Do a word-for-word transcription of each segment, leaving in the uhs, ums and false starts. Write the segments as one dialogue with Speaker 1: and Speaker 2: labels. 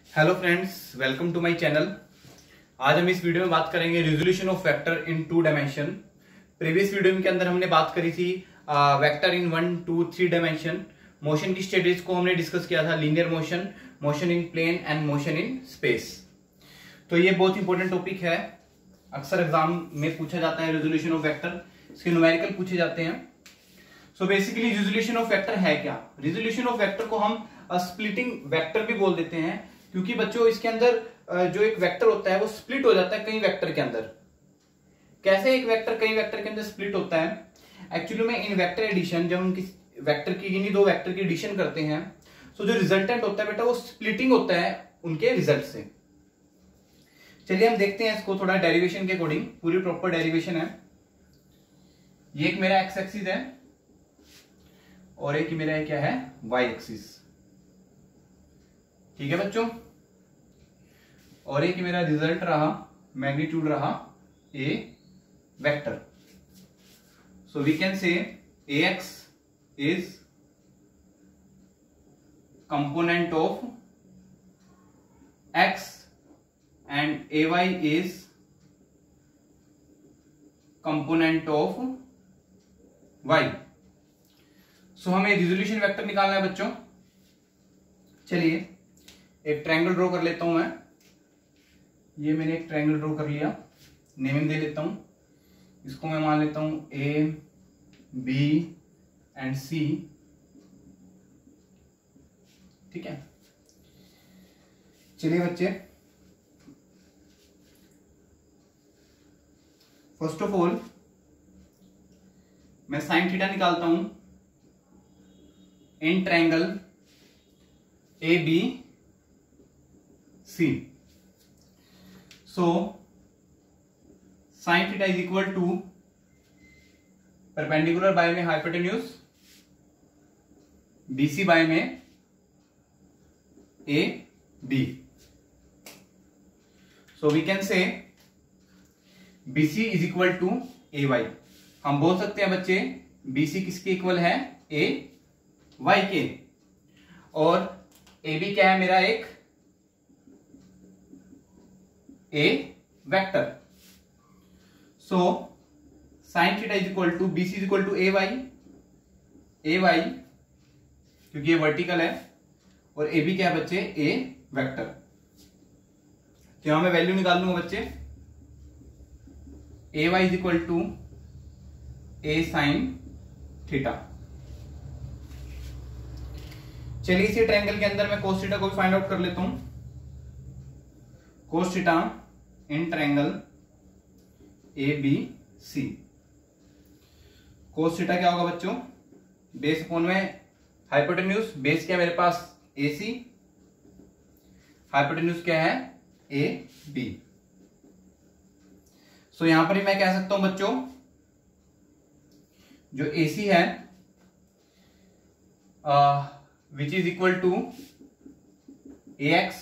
Speaker 1: Hello friends, welcome to my channel. आज हम इस वीडियो में बात करेंगे resolution of vector in two dimension. Previous video के अंदर हमने बात करी थी vector in one two three dimension. Motion की स्टडीज को हमने डिस्कस किया था, linear motion, motion in plane and motion in space. तो ये बहुत इंपॉर्टेंट टॉपिक है, अक्सर एग्जाम में पूछा जाता है। रिजोल्यूशन ऑफ वेक्टर, इसके न्यूमेरिकल पूछे जाते हैं। So basically resolution of vector है क्या? रिजोल्यूशन ऑफ वेक्टर को हम स्प्लिटिंग वेक्टर भी बोल देते हैं, क्योंकि बच्चों इसके अंदर जो एक वेक्टर होता है वो स्प्लिट हो जाता है कई वेक्टर के अंदर। कैसे एक वेक्टर कई वेक्टर के अंदर स्प्लिट होता है? एक्चुअली में इन वेक्टर एडिशन, जब हम किसी वेक्टर की इन्हीं दो वेक्टर की एडिशन करते हैं तो जो रिजल्टेंट होता है बेटा वो स्प्लिटिंग होता है उनके रिजल्ट से। चलिए हम देखते हैं इसको थोड़ा डेरिवेशन के अकॉर्डिंग। पूरी प्रॉपर डेरिवेशन है। ये एक मेरा एक्स एक्सिस है और एक मेरा है क्या है, वाई एक्सिस। ठीक है बच्चों, और एक मेरा रिजल्ट रहा, मैग्नीट्यूड रहा A vector. So we can say A X is component of X and A Y is component of Y. So हमें रिजोल्यूशन वेक्टर निकालना है बच्चों। चलिए एक ट्रायंगल ड्रॉ कर लेता हूं मैं। ये मैंने एक ट्रायंगल ड्रॉ कर लिया, नेमिंग दे लेता हूं। इसको मैं मान लेता हूं ए बी एंड सी। ठीक है, चलिए बच्चे, फर्स्ट ऑफ ऑल मैं साइन थीटा निकालता हूं in triangle A B C. So sine theta is equal to perpendicular by में हाइपोटेन्यूज, बीसी बाय में A B. So we can say BC is equal to A Y. हम बोल सकते हैं बच्चे बीसी किसके इक्वल है, ए वाई के। और ए बी क्या है मेरा, एक A vector. So sine theta is equal to BC is equal to A Y, A Y क्योंकि ये वर्टिकल है, और ए बी क्या है बच्चे, ए वेक्टर। तो यहां मैं वैल्यू निकाल लूंगा बच्चे, A Y is equal to A sine theta. चलिए इसी ट्रायंगल के अंदर मैं कोस थीटा को भी फाइंड आउट कर लेता हूं। Cos theta in triangle A B C. Cos theta क्या होगा बच्चों, बेस अपॉन में हाइपोटेन्यूज। बेस क्या है मेरे पास, ए सी। हाइपोटेन्यूज क्या है, ए बी। सो यहां पर ही मैं कह सकता हूं बच्चों, जो ए सी है which is equal to A X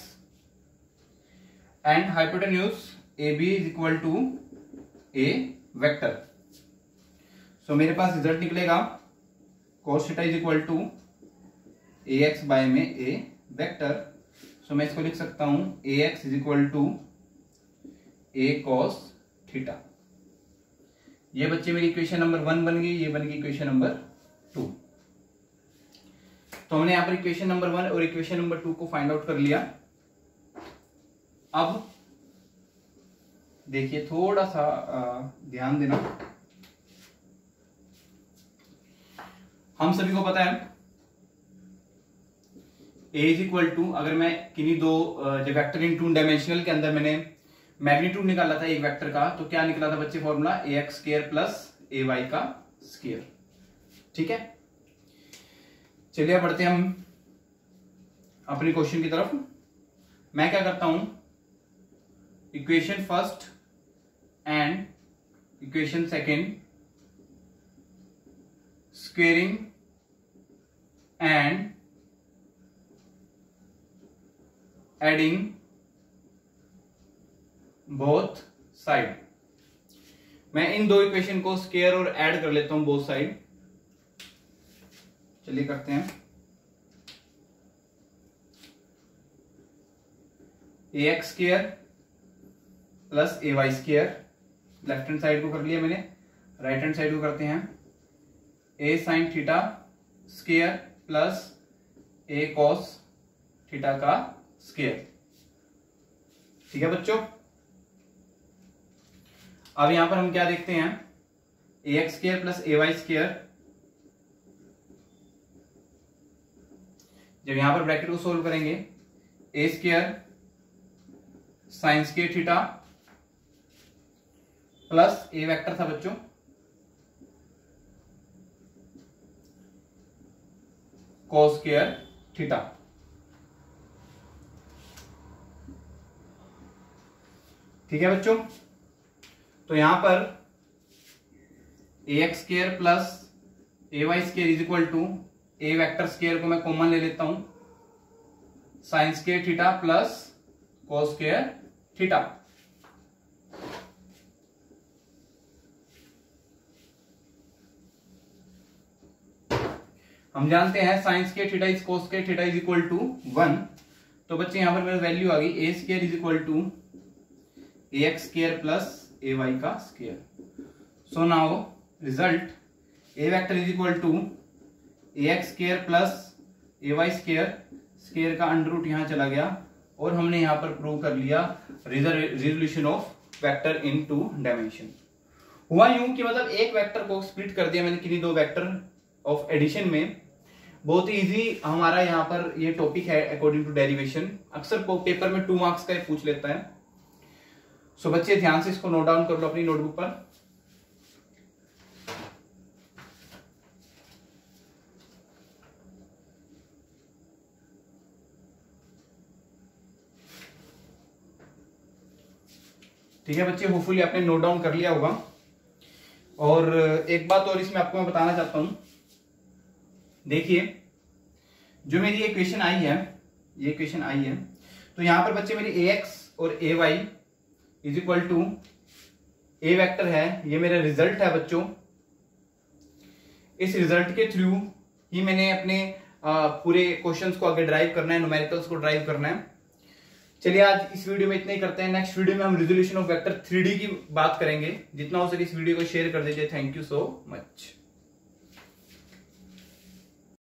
Speaker 1: and hypotenuse A B is equal to A vector. So मेरे पास रिजल्ट निकलेगा cos theta is equal to A X by में ए वेक्टर। सो मैं इसको लिख सकता हूं A X is equal to A cos theta. ये बच्चे मेरी इक्वेशन नंबर वन बन गई, ये बन गई इक्वेशन नंबर टू। तो हमने यहां पर इक्वेशन नंबर वन और इक्वेशन नंबर टू को फाइंड आउट कर लिया। अब देखिए थोड़ा सा ध्यान देना, हम सभी को पता है ए इज इक्वल टू, अगर मैं किन्हीं दो जो वेक्टर इन टू डायमेंशनल के अंदर मैंने मैग्नीट्यूड निकाला था एक वेक्टर का, तो क्या निकला था बच्चे formula, A X square plus A Y का स्क्वायर। ठीक है, चलिए बढ़ते हैं हम अपने क्वेश्चन की तरफ। मैं क्या करता हूं, equation first and equation second squaring and adding both side. मैं इन दो इक्वेशन को स्क्वायर और ऐड कर लेता हूं बोथ साइड। चलिए करते हैं। A X square plus A Y square, left hand side को कर लिया मैंने, राइट हैंड साइड को करते हैं A sine theta square plus A cos theta का स्क्र। ठीक है बच्चों, अब यहां पर हम क्या देखते हैं, A X square plus A Y square, जब यहां पर ब्रैकेट को सोल्व करेंगे, A square sine square theta plus A vector था बच्चों कॉस स्क्र थीटा। ठीक है बच्चों, तो यहां पर A X square plus A Y square is equal to A vector square को मैं कॉमन ले लेता हूं, sine square theta plus cos square theta. हम जानते हैं sine square theta is cos square theta is equal to one, तो बच्चे यहां पर मेरी वैल्यू आ गई A square is equal to A X square plus A Y का square. So now result A vector is equal to A X square plus A Y square, square का under root यहां चला गया और हमने यहां पर प्रूव कर लिया resolution of vector in two dimension. हुआ यूं कि मतलब एक वेक्टर को स्प्लिट कर दिया मैंने किन्हीं दो वेक्टर ऑफ एडिशन में। बहुत ही इजी हमारा यहाँ पर ये टॉपिक है अकॉर्डिंग टू डेरिवेशन, अक्सर पेपर में टू मार्क्स का पूछ लेता है। सो बच्चे ध्यान से इसको नोट डाउन कर लो अपनी नोटबुक पर। ठीक है बच्चे, होपफुली आपने नोट डाउन कर लिया होगा। और एक बात और इसमें आपको मैं बताना चाहता हूं, देखिए जो मेरी ये क्वेश्चन आई है, ये क्वेश्चन आई है, तो यहां पर बच्चे मेरी ए एक्स और A Y is equal to A vector है, ये मेरा रिजल्ट है बच्चों। इस रिजल्ट के थ्रू ही मैंने अपने आ, पूरे क्वेश्चंस को आगे ड्राइव करना है, न्यूमेरिकल्स को ड्राइव करना है। चलिए आज इस वीडियो में इतना ही करते हैं, नेक्स्ट वीडियो में हम resolution of vector three D की बात करेंगे। जितना हो सके इस वीडियो को शेयर कर दीजिए। Thank you so much.